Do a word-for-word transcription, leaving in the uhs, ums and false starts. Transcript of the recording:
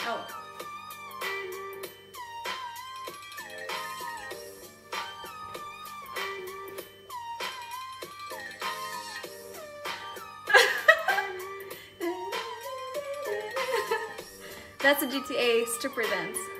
Oh. That's a G T A stripper dance.